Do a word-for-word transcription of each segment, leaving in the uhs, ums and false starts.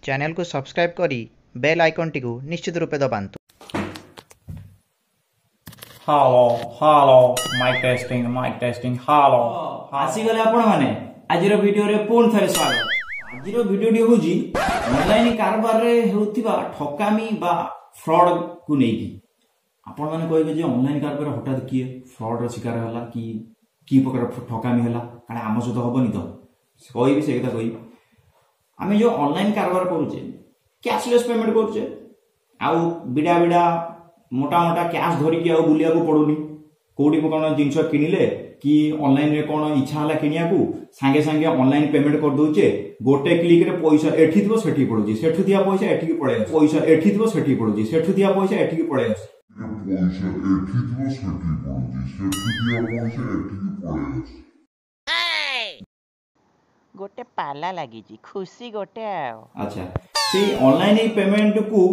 Channel को subscribe करी bell icon टी निश्चित रूपे दबाନ୍ତୁ। Hello hello mic testing mic testing hello आसी गले आपण माने आजिरो वीडियो रे पूर्ण थरे स्वागत। आजिरो वीडियो डी होजी ऑनलाइन कारोबार रे हेउथिबा ठकामी बा फ्रॉड को नेकी। आपण माने कहबे जे ऑनलाइन कारोबार हठात किए फ्रॉड रो शिकार होला कि की प्रकार ठकामी होला काने आम सहित होबनी तो कहबे से कथा कहि आमे जो ऑनलाइन कारोबार करूचे कैशलेस पेमेंट करूचे आउ बिडा बिडा मोटा मोटा कैश धरिकी आ बुलिया को पड़ुनी कोडी कोन जिंस किनिले कि ऑनलाइन रे कोन इच्छा हला किनिया को संगे संगे ऑनलाइन पेमेंट कर दोचे गोटे क्लिक रे पैसा एठी दिबो सेठी पड़ुची सेठु दिया पैसा एठी की पड़े पैसा एठी दिबो सेठी पड़ुची सेठु दिया पैसा एठी की पड़े पैसा एठी दिबो सेठी पड़ुची सेठु दिया पैसा एठी की पड़े गोटे पाला लगी जी खुशी गोटे आओ। अच्छा से ऑनलाइन पेमेंट को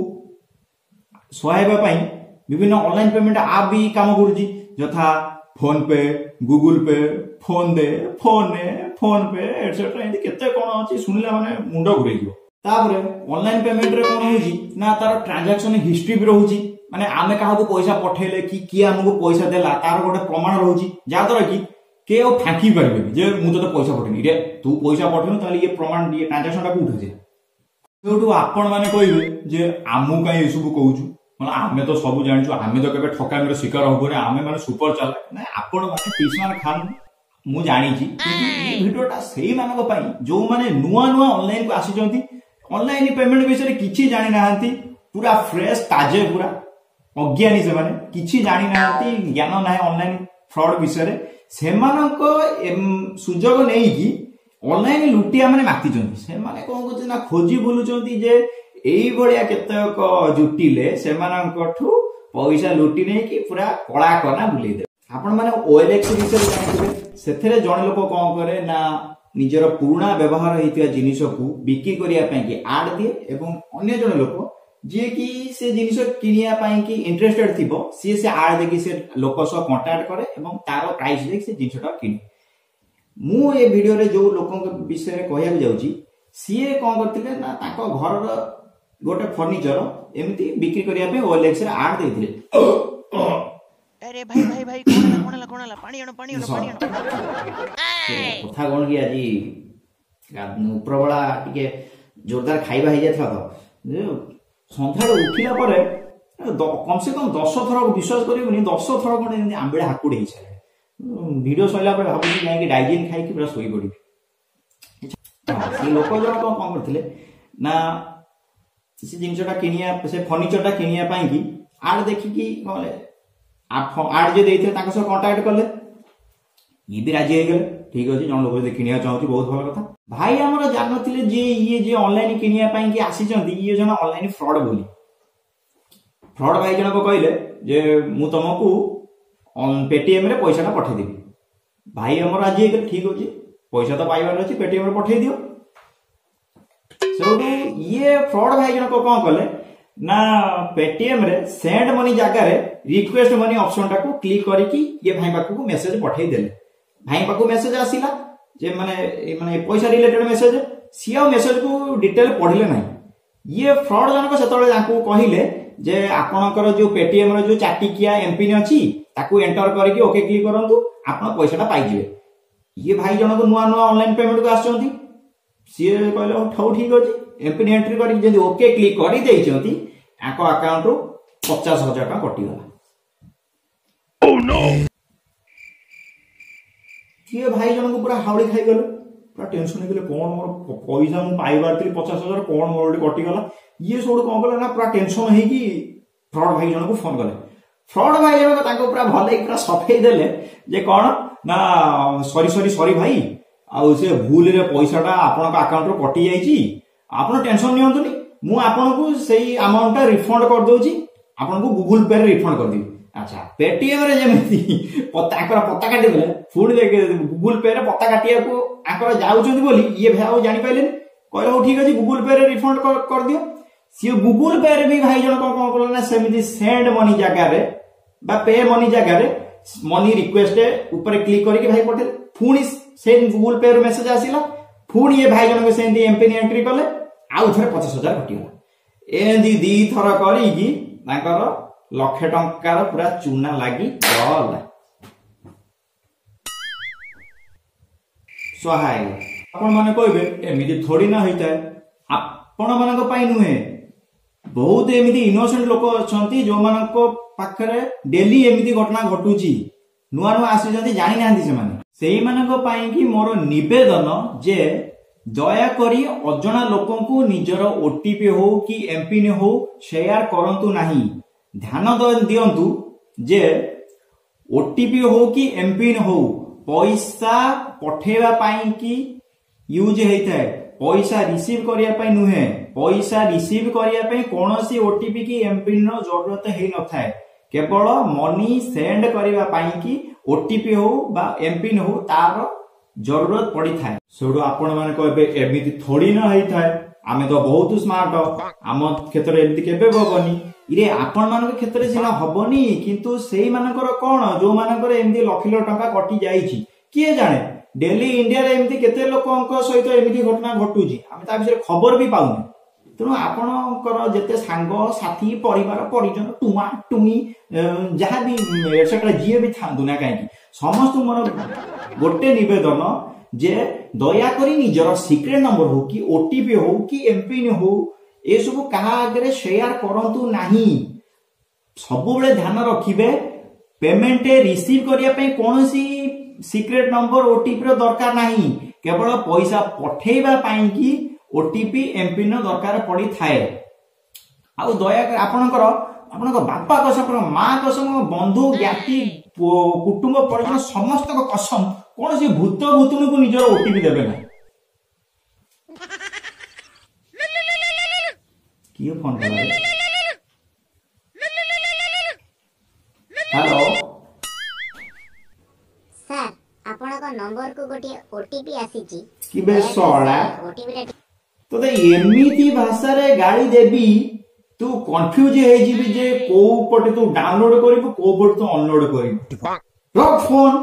सहायता पाई विभिन्न ऑनलाइन पेमेंट ऐप भी काम करूची यथा फोन पे गूगल पे फोन दे फोन ने फोन पे एटसेट्रा एंड केते कोन अछि सुनिला माने मुंडो घुरै दियो। तापर ऑनलाइन पेमेंट रे कोन होजी ना तार ट्रांजैक्शन हिस्ट्री भी रहूची माने आमे काहा को पैसा पठेले कि कि हमको पैसा देला तार गोटे प्रमाण रहूची जा द्वारा कि के ओ फाकी परबे जे मु तो पैसा पठेनी रे तू पैसा पठेनु ताले ये प्रमाण ये ट्रांजैक्शन टा उठे जे जोटू आपण माने कहबे जे आमु काई ए सब कहूछु मतलब आमे तो सब जानछु आमे तो केबे ठकामीर शिकार होबरे आमे माने सुपर चल ना आपण माने टीसमान खान मु जानि छी ये वीडियोटा सेही मानको पई जो माने नुवा नुवा ऑनलाइन को आसी जंती ऑनलाइन पेमेंट विषय किछि जानि नाहंती पूरा फ्रेश ताजे पूरा अज्ञानी से माने किछि जानि नाहंती ज्ञान नाही ऑनलाइन फ्रॉड विषय सेमानको सुजोग नै कि ऑनलाइन लुटिया माने माति जंती से माने कोन कहते ना खोजी बुलु जंती जे एई बढिया केतेक जुटिले सेमानकठू पैसा लुटी नै कि पूरा कळा कना बुलै दे। आपण माने ओएलएक्स विषय जानथिबे सेथरे जण लोक कोन करे ना निजर पुराना व्यवहार हेतिया जिनिस को बिक्री करिया पई कि आड दिए एवं अन्य जण लोक जे कि से जिनिस किनिया पई कि इंटरेस्टेड थिबो सी से आड देखि से लोक सो कांटेक्ट करे एवं तारो प्राइस देखि से जिनिसटा किने। मु ए वीडियो रे जो लोकन के विषय रे कहया जाउची सीए कोन करथिले ना ताको घर रो गोटे फर्नीचर एमती बिक्री करिया पे ओएलएक्स रे आड देथिले। अरे भाई भाई भाई कोनला कोनला कोनला पानी आनो पानी आनो पानी आनो कथा कोन कि आजी उपरबला टिके जोरदार खाइबा हे जाथला तो संध्यारे उठिला परे कम से कम दस थर विश्वास करिबनी दस थर कोन एमती आंबेडा हाकुड हे छले वीडियो सइला पर भाबु कि नाही डाइजिन खाइ कि पूरा सोई पड़ी से लोक जो कोन करथिले ना से जिनसटा किनिया से फर्नीचरटा किनिया पई कि आड देखि कि कहले आड जे देइथे ताको से कांटेक्ट करले ये भी राजी हे गेले ठीक अछि जन लोक जे किनिया चाहूची बहुत भल कथा भाई हमर जानथिले जे ये जे ऑनलाइन किनिया पई कि आसी जंती ये जन ऑनलाइन फ्रॉड बोली फ्रॉड भाई जन को कहले जे मु तुमको ऑन पेटीएम रे पैसाटा पठे देबी भाई हमर राजी हे गेले ठीक अछि पैसा तो पाइबार अछि पेटीएम रे पठे दियो। सोडू ये फ्रॉड भाई जन को कोन करले ना पेटीएम रे सेंड मनी जगह रे रिक्वेस्ट मनी ऑप्शन टा को क्लिक करी कि ये भाई पाखु को मेसेज पठे देले भाई पाखु मेसेज आसीला जे माने माने पैसा रिलेटेड मेसेज सिया मेसेज को डिटेल पढिले नाही ये फ्रॉड जन को सेतळे जाकू कहिले जे आपनकर जो पेटीएम रे जो चाटिकिया एमपिन अछि ताकू एंटर करी कि ओके क्लिक करंतु आपन पैसाटा पाइ जिवे। ये भाई जन को नुवा नुवा ऑनलाइन पेमेंट को आछंती सिए कहले ठौ ठीक अछि एमपिन एंट्री करी जदी ओके क्लिक करी देइछंती आको अकाउंट रो पचास हजार का कटि गला। ओह नो ये भाई जन को पूरा हावड़ी खाई गले पूरा टेंशन गेले कोन मोर पैसा मु पाइबार थी पचास हजार कोन मोर कटि गला ये सोड कोन गला ना पूरा टेंशन हे कि फ्रॉड भाई जन को फोन गले फ्रॉड भाई जन को ताको पूरा भले पूरा सफेई देले जे कोन ना सॉरी सॉरी सॉरी भाई आ से भूल रे पैसाटा आपन अकाउंट रो कटि जाईची आपन टेंशन नियंतुनी मु आपन को सही अमाउंट रिफंड कर दोची आपन को गूगल पे रे रिफंड कर दी। अच्छा पेटीएम रे जेमिति पत्ता आकर पत्ता काटी देले फुल देके गूगल पे रे पत्ता काटिया को आकर जाउचंदी बोली ये भाई जानि पाइले कहले हो ठीक अछि गूगल पे रे रिफंड कर, कर दियो सी गूगल पे रे भी भाई जन को कोन करला सेमिति सेंड मनी जगह रे बा पे मनी जगह रे मनी रिक्वेस्ट ऊपर क्लिक करके भाई पठे पुणी से गूगल पे रे मेसेज आसीला पुणी ये भाई जन को सेंदी एमपिन एंट्री करले आउ थे पचास हजार कटिगला एमती दी थर करी लक्षे टंकार पूरा चूना लगी गला सहाय आपण माने कहबे एमिति थोड़ी ना होता है आपण मानक पाई नुहे बहुत एमिति इनोसेंट लोक अछंती जो मानक पाखरे डेली एमिति घटना घटुची नुआ नुआ आसी जानी नांती से माने सेही मानक पाई कि मोर निवेदन जे दया करी अजणा लोकंकु निजर ओटीपी हो कि एमपिन हो शेयर करंतु नाही ध्यान दियंतु जे ओटीपी हो कि एमपिन हो पैसा पठेवा पाई कि यूज होता है पैसा रिसीव करिया पाई नुहे पैसा रिसीव करिया पाई कोनोसी ओटीपी की एमपिन नो जरूरत हे न थाए केवल मनी सेंड करिवा पाई कि ओटीपी हो बा एमपिन हो तार जरूरत पड़ी थाए सेडो आपण माने कहबे एमिति थोड़ी न होई थाए आमे तो बहुत स्मार्ट आम क्षेत्र में एमती केबे हबनी इरे आपण मानक क्षेत्र सिना हबनी किंतु सेही मानकर कोन जो मानकर एमती लक्ष लक्ष टंका कटि जाईछि किए जाने डेली इंडिया रे एमती केते लोकंक सहित एमती घटना घटुछि आमे ता विषय खबर भी पाउने तेणु आपणकर जेते सांग साथी परिवार परिजन टुआ टुई जहाँ भी एटसेट्रा जी भी थांतु ना कहीं समस्त मोर गोटे निवेदन जे दया करी निजर सीक्रेट नंबर हो कि ओटीपी हो कि एमपिन हो ए सब कहा आगे शेयर करंतु नाही सब बेले ध्यान रखिबे पेमेंट रिसीव करिया पे कोनोसी सीक्रेट नंबर ओटीपी रो दरकार नाही केवल पैसा पठेइबा पाई कि ओटीपी एमपिन दरकार पड़ी थाए आउ दया कर आपनकर आपनकर बापा कसम मां कसम बंधु ज्ञाति कुटुंब परिजन समस्त कसम कौन सी भूत भूतुन को निजर ओटीपी देबे ना कियो फोन कर हेलो सर आपण को नंबर को गोटे ओटीपी आसीची कि बे सोडा ओटीपी तो एमिति भाषा रे गाड़ी देबी तू कंफ्यूज हे जीबी जे को पटे तू डाउनलोड करिबो को पटे तू अनलोड करिबो रख फोन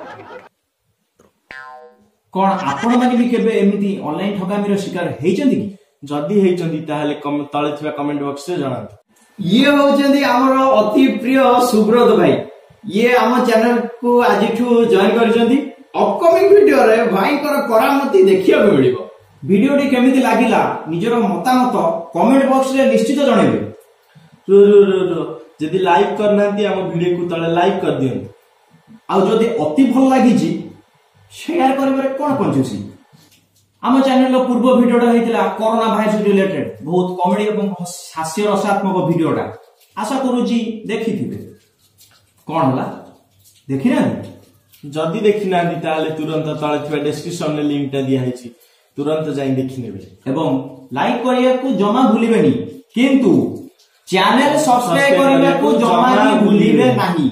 कोन आपण माने भी केबे एमिति ऑनलाइन ठगामीर शिकार हेचंदी कि जदी हेचंदी ताहाले कम तळे थिबा कमेंट बॉक्स रे जणांतु ये होचंदी हमर अति प्रिय सुब्रत भाई ये हम चैनल को आजिठू जॉइन करचंदी अपकमिंग वीडियो रे भाई कर करामती देखिया मिलिबो वीडियो टी केमिति लागिला निजर मतामत कमेंट बॉक्स रे निश्चित जणाइबे रो रो रो रो जदी लाइक करनांती हम वीडियो को तळे लाइक कर दियन आ जदी अति भल लागि जी शेयर करबे कोन पंचुसी आम चैनल रो पूर्व वीडियोटा हेतिला कोरोना वायरस रिलेटेड बहुत कॉमेडी एवं हास्य रसात्मक वीडियोटा आशा करू जी देखिथिबे कोन होला देखिना जदी देखिनांती ताहाले तुरंत तळे थिबा डिस्क्रिप्शन रे लिंक टा दिया हेछि तुरंत जाई देखि नेबे एवं लाइक करिया को जमा भूलिबेनी किंतु चैनल सब्सक्राइब करिया को जमा भी भूलिबे नाही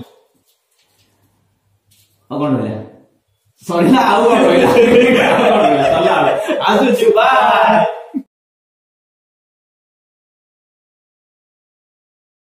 अगन होया सॉरी ना आउ होया चला आसु छु बाय।